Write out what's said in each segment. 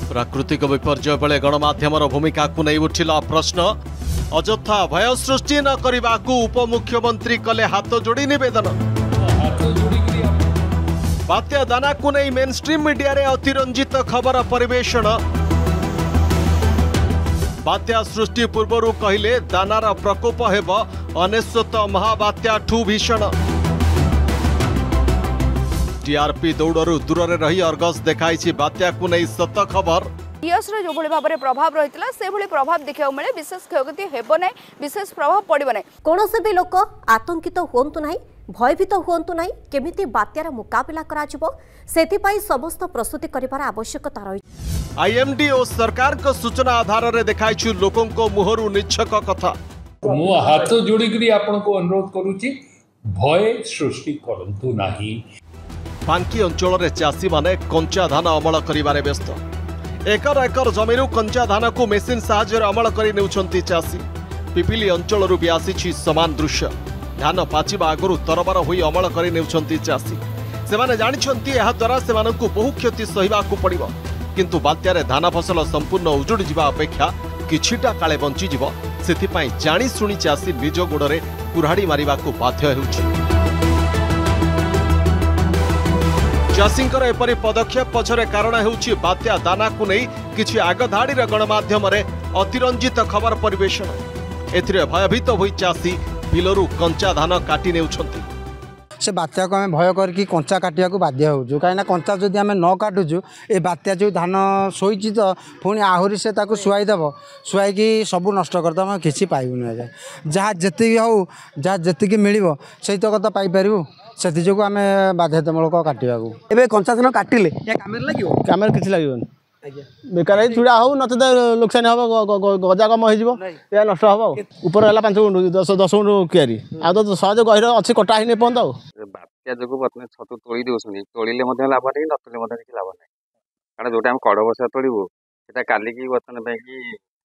प्राकृतिक विपर्यय बेले गणमाध्यमर भूमिका को नहीं उठिला प्रश्न। अଯଥା भय सृष्टि न करने को उपमुख्यमंत्री कले हाथ जोड़ी निवेदन। बात्या दाना को नहीं मेनस्ट्रीम मीडिया रे अतिरंजित खबर परिवेषण। बात्या सृष्टि पूर्व कहले दानार प्रकोप हेब अनेश्वत महाबात्या ठू भीषण। टीआरपी दौड़ू दूर रही अर्गस देखाई बात्या को नहीं सत खबर। टीएस जो भाव में प्रभाव रही से प्रभाव देखा मिले विशेष क्षयक्षति हेब ना विशेष प्रभाव पड़ो ना। कौन भी लोक आतंकित हूँ ना भयभीत हूँ ना केमिति बात्यार मुकाबला करा समस्त प्रस्तुति कर आवश्यकता रही। आईएमडी और सरकार को सूचना आधार में देखाई लोकों को मुहरु निच्छक कथा। मु हाथ जोड़ी आपन को अनुरोध करूची भय सृष्टि करंतु नाही। बांकी अंचल रे चाषी माने कंचा धान अमल करिबारे व्यस्त। एकर एकर जमीन कंचा धान को मेसीन साहाय्य अमल करि नेउछंती चाषी। पिपिली अंचल भी आसी समान दृश्य। धान पाचिबा आगु तरबर होई अमल करि नेउछंती चाषी। सेमाने जानिछंती एहा द्वारा सेमानकु बहु क्षति सहिबाकु पड़िबो। किंतु बात्यारे धान फसल संपूर्ण उजुड़ी जिबा अपेक्षा किछिटा काले बंची जिवो सेथिपाई जानी सुनी चाषी निज गोड़े कुराड़ी मारिबाकु बाध्य हेउछि। चाषींकर एपरी पदक्षेप पछरे कारण हेउछि बात्या दाना को नहीं किछि आगधाड़ीर गणमाध्यम अतिरंजित खबर परिवेषण। एथिरे भयभीत होई चाषी बिलरू कंचा धान काटी नेउछंती। से बात्या को आम भय करके कंचा काटिया को बाध्य हो कहीं कंचा जदि आम न काटुचु ए बात्या जो धान शोची तो पुणी आहरी से शुआईदेव शुआई सब नष्ट करदे किसी पाइबुन जहाँ जी हो जहाँ जी मिल से तो पाइपर से जो आम बाध्यतामूलक काटा ए कंचा धान काटिले कम किसी लगे बेकार चूड़ा हो नत लोकसान हम गजा कम हो नष्ट हम ऊपर है 5 गुंठ 10 गुंठ क्यारी आ तो सहज गहिर अच्छी कटा ही नहीं पहत बात्या जो बर्तमान छतु तोड़ी दौसुनी तोड़े लाभ नहीं नतले किसी लाभ नहीं कारण जो आम कड़ बसा तोड़ू से काली की बर्तमान कि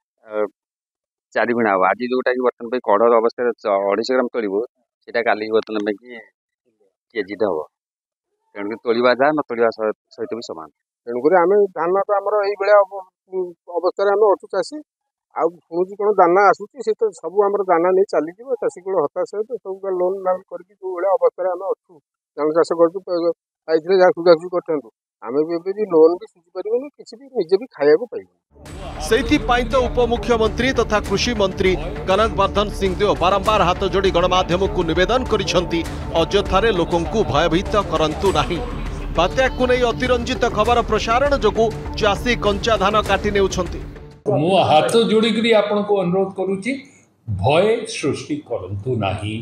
4 गुणा हम आज जोटा कि बर्तमान कड़ अवस्था 250 ग्राम तोड़ू से काली बर्तमान कि केजी हम तेणुक तोड़ा जहाँ न तोड़ा सहित भी सामान। तेणुक आम धान तो आम अवस्था अच्छु चाषी आुणुची कौन दाना आसूची से तो सब आम दाना नहीं चली चाषी कौन हताश है तो सब लोन नाम करके जो भाया अवस्था आम अच्छु धान चाष कर जहाँ सुझासुझी कर आम भी लोन भी सुझी पार्बन किसी भी निजे भी खाया पाइबन। तो उपमुख्यमंत्री तथा कृषि मंत्री कनकवर्धन सिंहदेव बारंबार हाथ जोड़ी गणमाध्यम को निवेदन करिसेंती अଯଥାରେ लोकंकु भयभीत करंतु नाही। बात्या को नहीं अतिरंजित खबर प्रसारण जोगु चाषी कंचा धान काटी नेउछंती। मु हाथ जोड़ी आपन को अनुरोध करूची भय सृष्टि करंतु नाही।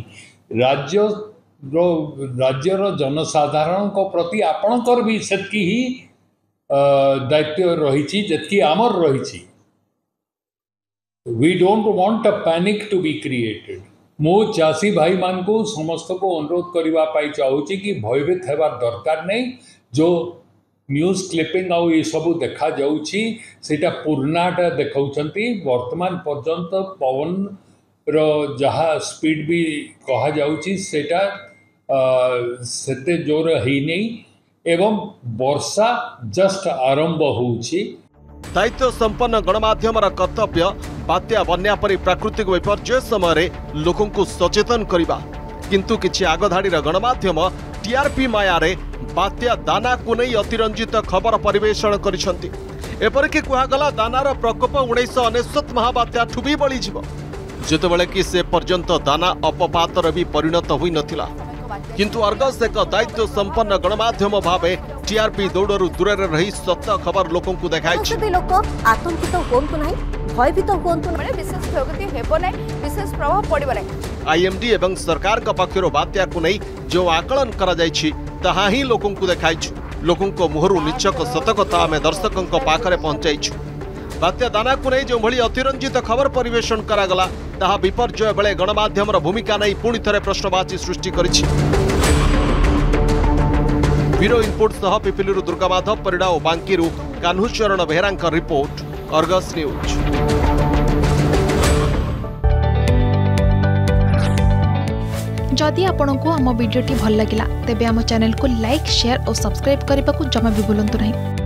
राज्यर जनसाधारण को प्रति आपणकर भी सेतकी ही दायित्व रही जतकी आमर रही। We don't want a panic to be created. मो चाषी भाई मान को समस्त को अनुरोध करने चाहूँगी कि भयभीत होगा दरकार नहीं। जो न्यूज क्लिपिंग आउ ये सब देखा जाटा पुरानाटा देखा वर्तमान पर्यंत पवन जहाँ स्पीड भी कहा जाटा सेते जोर है नहीं एवं वर्षा जस्ट आरंभ होउछि। दायित्व संपन्न गणमाध्यम कर्तव्य बात्या बन्या परी प्राकृतिक विपर्यय समय लोकों को सचेतन करवा। किंतु किछि आगधाड़ीर गणमाध्यम टीआरपी मायारे बात्या दाना को नहीं अतिरंजित खबर परिवेषण करिसेंती। एपरिक कहगला दानार प्रकोप 1999 महाबात्या ठुबी बड़ी जीव जेतेबेले कि से पर्यंत दाना अपपातर भी परिणत होई नथिला। किंतु अर्गस एक दायित्व संपन्न गणमाध्यम भावे टीआरपी दौड़ू दूर रही सत्य खबर लोकों को देखाई। लोक आतंकित हूँ ना भयभीत हूँ ना विशेष क्षयक्षति हेब ना विशेष प्रभाव पड़ो ना। आईएमडी एवं सरकार का पक्षर बात्या को नहीं जो आकलन करा जायछि ताहा ही लोकों को देखाइछु। लोकों को मुहरु निच्छक सतकथा आम दर्शकों पाखरे पहुंचाइछु। बात्या दाना को नहीं जो भली अतिरंजित खबर परिवेषण करागला ताहा विपर्यय बेले गणमाध्यम भूमिका नहीं पुणी थे प्रश्नवाची सृष्टि करिछि। ब्यूरो इनपुट सह पिपिलू दुर्गामाधव परिडा और Banki Kanhucharan Behera report Argus news. जदि आपंक आम भिडी भल लगा तेब आम चैनल को लाइक शेयर और सब्सक्राइब करने को जमा भी भूलु नहीं।